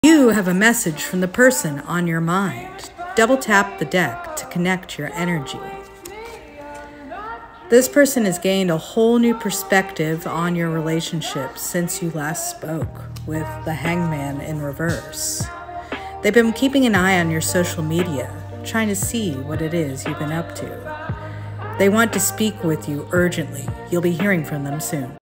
You have a message from the person on your mind. Double tap the deck to connect your energy. This person has gained a whole new perspective on your relationship since you last spoke, with the Hangman in reverse. They've been keeping an eye on your social media, trying to see what it is you've been up to. They want to speak with you urgently. You'll be hearing from them soon.